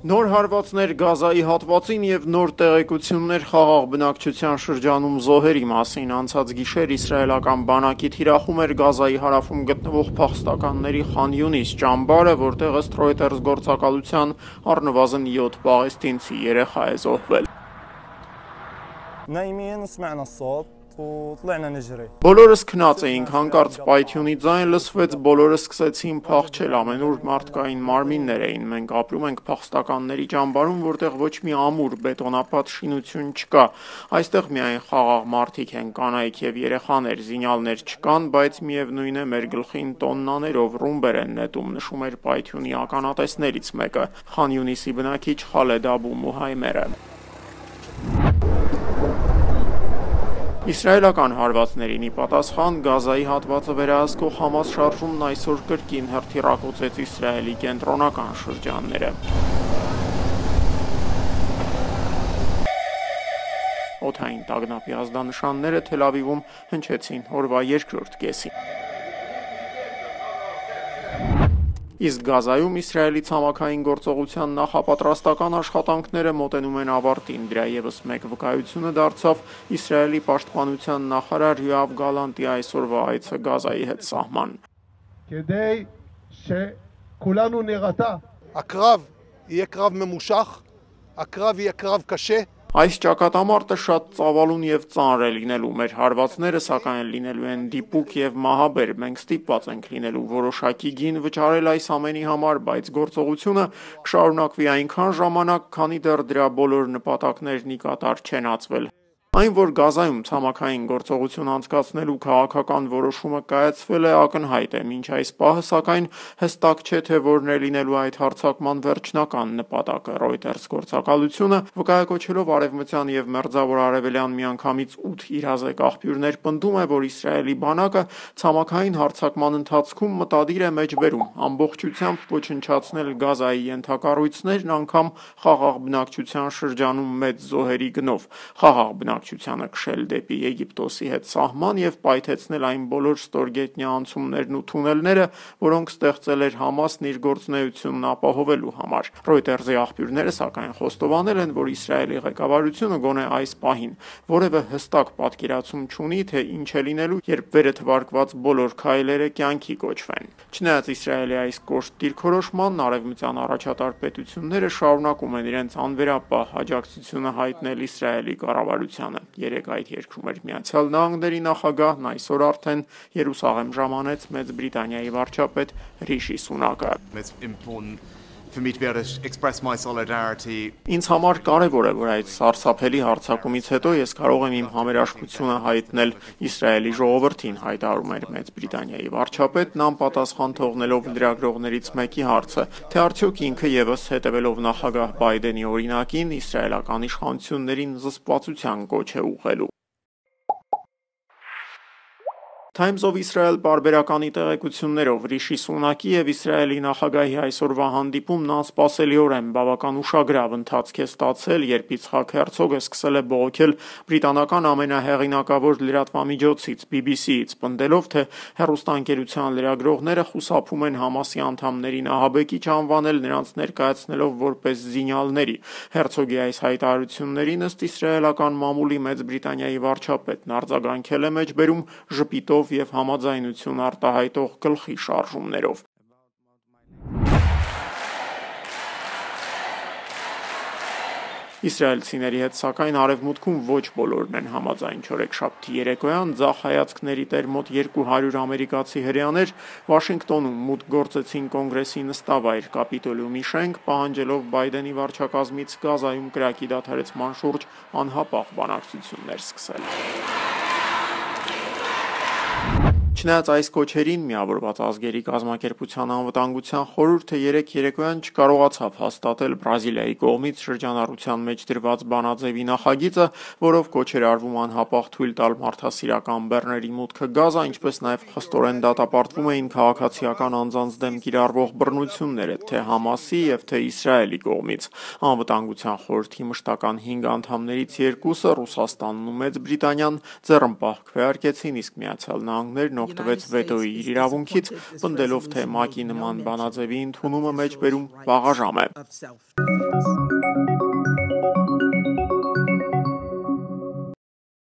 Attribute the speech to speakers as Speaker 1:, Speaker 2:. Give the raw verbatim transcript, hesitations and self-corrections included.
Speaker 1: Նոր հարվածներ Գազայի հատվածին և նոր տեղեկություններ խաղաղ բնակչության շրջանում զոհերի մասին անցած գիշեր իսրայելական բանակի թիրախում էր Գազայի հարավում գտնվող փախստականների Խան Յունիս ճամբարը, որտեղ ըստ Reuters գործակալության առնվազն յոթ պաղեստինցի երեխա է զոհվել։ Բոլորս քնած էինք, հանկարծ պայթյունի ձայն լսվեց, բոլորը սկսեցին փախչել, ամենուր մարդկային մարմիններ էին, մենք ապրում ենք փախստականների ճամբարում, որտեղ ոչ մի ամուր բետոնապատ շինություն չկա, այստեղ միայն խաղաղ մարդիկ են, կանայք և երեխաներ, զինյալներ չկան, բայց միևնույն է մեր գլխին տոննաներով ռումբեր են նետում, նշում էր պայթյունի ականատեսներից մեկը, Խան Յունիսի բնակիչ Խալեդ Աբու Մուհայմերը։ Իսրայելական հարվածներին ի պատասխան Գազայի հատվածը վերահսկող Համաս շարժումն այսօր կրկին հրթիռակոծեց Իսրայելի կենտրոնական շրջանները։ Օդային տագնապի ազդանշանները Թել Ավիվում հնչեցին օրվա երկրորդ կեսին։ Իսկ Գազայում Իսրայելի ցամաքային գործողության նախապատրաստական աշխատանքները մոտենում են ավարտին, դրա ևս մեկ վկայությունը դարձավ Իսրայելի պաշտպանության նախարար Յոավ Գալանտի այսօրվա այցը Գազայի հետ սահման։ Այս ճակատամարտը շատ ծավալուն և ծանր է լինելու, մեր հարվածները սակայն լինելու են դիպուկ և մահաբեր, մենք ստիպված ենք լինելու որոշակի գին վճարել այս ամենի համար, բայց գործողությունը կշարունակվի այնքան ժամանակ, քանի դեռ դրա բոլոր նպատակներն ի կատար չեն ածվել։ Այն, որ Գազայում ցամաքային գործողություն անցկացնելու քաղաքական որոշումը կայացվել է, ակնհայտ է, մինչ այս պահը սակայն հստակ չէ, թե որն է լինելու այդ հարձակման վերջնական նպատակը։ Reuters գործակալությունը վկայակոչելով արևմտյան և մերձավոր արևելյան միանգամից ութ իրազեկ աղբյուրներ պնդում է, որ Իսրայելի բանակը ցամաքային հարձակման ընթացքում մտադիր է մեջբերում ամբողջությամբ ոչնչացնել Գազայի ենթակառույցներն անգամ խաղաղ բնակչության շրջանում մեծ զոհերի գնով, խաղաղ բնակչությանը քշել դեպի Եգիպտոսի հետ սահման և պայթեցնել այն բոլոր ստորգետնյա անցումներն ու թունելները, որոնք ստեղծել էր Համասն իր գործունեությունն ապահովելու համար։ Reuters-ի աղբյուրները սակայն խոստովանել են, որ Իսրայելի ղեկավարությունը գոնե այս պահին որևէ հստակ պատկերացում չունի, թե ինչ է լինելու, երբ վերը թվարկված բոլոր քայլերը կյանքի կոչվեն։ Չնայած Իսրայելի այս կոշտ դիրքորոշմանն, արևմտյան առաջատար պետությունները շարունակում են իրենց անվերապահ աջակցությունը հայտնել Իսրայելի կառավարությանը։ Երեկ այդ երկրում էր Միացյալ Նահանգների նախագահն, այսօր արդեն Երուսաղեմ ժամանեց Մեծ Բրիտանիայի վարչապետ Ռիշի Սունակը։ Ինձ համար կարևոր է, որ այդ սարսափելի հարձակումից հետո ես կարող եմ իմ համերաշխությունը հայտնել Իսրայելի ժողովրդին, հայտարարում էր Մեծ Բրիտանիայի վարչապետն, անպատասխան թողնելով լրագրողներից մեկի հարցը, թե արդյոք ինքը ևս հետևելով նախագահ Բայդենի օրինակին իսրայելական իշխանություններին զսպվածության կոչ է ուղղելու։ Times of Israel պարբերականի տեղեկություններով Ռիշի Սունակի և Իսրայելի նախագահի այսօրվա հանդիպումն անսպասելիորեն բավական ուշագրավ ընթացք է ստացել, երբ Իցխակ Հերցոգը սկսել է բողոքել բրիտանական ամենահեղինակավոր լրատվամիջոցից B B C-ից, պնդելով, թե հեռուստաընկերության լրագրողները խուսափում են Համասի անդամներին ահաբեկիչ անվանել, նրանց ներկայացնելով որպես զինյալների։ Հերցոգի այս հայտարարություններին ըստ իսրայելական մամուլի Մեծ Բրիտանիայի վարչապետն արձագանքել է մեջբերում ժպիտով և համաձայնություն արտահայտող գլխի շարժումներով։ Իսրայելցիների հետ սակայն արևմուտքում ոչ բոլորն են համաձայն։ Չորեքշաբթի երեկոյան ձախ հայացքների տեր մոտ երկու հարյուր ամերիկացի հրեաներ Վաշինգտոնում մուտք գործեցին կոնգրեսի նստավայր Կապիտոլիումի շենք, պահանջելով Բայդենի վարչակազմից Գազայում կրակի դադարեցման շուրջ անհապաղ բանակցություններ սկսել։ Չնայած այս կոչերին միավորված ազգերի կազմակերպության անվտանգության խորհուրդը երեկ երեկոյան չկարողացավ հաստատել Բրազիլիայի կողմից շրջանառության մեջ դրված բանաձևի նախագիծը, որով կոչ էր արվում անհապաղ թույլ տալ մարդասիրական բեռների մուտքը Գազա, ինչպես նաև խստորեն դատապարտվում էին քաղաքացիական անձանց դեմ կիրառվող բռնությունները, թե Համասի և թե Իսրայելի կողմից։ Անվտանգության խորհրդի մշտական հինգ անդամներից երկուսը Ռուսաստանն ու Մեծ Բրիտանիան ձեռնպահ քվեարկեցին, իսկ Միացյալ Նահանգներն օգտվեց վետոյի իրավունքից, պնդելով, թե ՄԱԿ-ի նման բանաձևի ընդունումը մեջբերում վաղաժամ է։
Speaker 2: Անցած